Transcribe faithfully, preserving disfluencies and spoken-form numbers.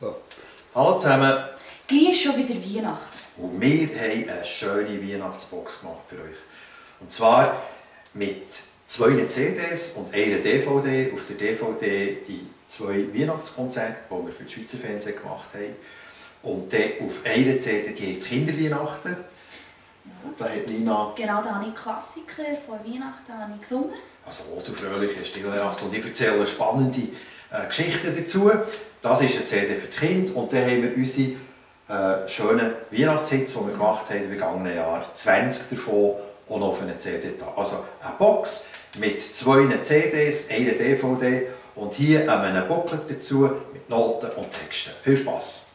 Ja. Hallo zusammen. Gleich ist schon wieder Weihnachten. Und wir haben eine schöne Weihnachtsbox gemacht für euch. Und zwar mit zwei C Ds und einer D V D. Auf der D V D die zwei Weihnachtskonzerte, die wir für das Schweizer Fernsehen gemacht haben. Und dann auf einer C D, die heisst Kinderweihnachten. Und da hat Nina... Genau, da habe ich Klassiker vor Weihnachten habe ich gesungen. Also «O du fröhliche stille Nacht». Und ich erzähle spannende äh, Geschichten dazu. Das ist eine C D für die Kinder. Und dann haben wir unsere äh, schönen Weihnachtshits, die wir gemacht haben im vergangenen Jahr. zwanzig davon auch noch auf einer C D da. Also eine Box mit zwei C Ds, einer D V D und hier einem Booklet dazu mit Noten und Texten. Viel Spass!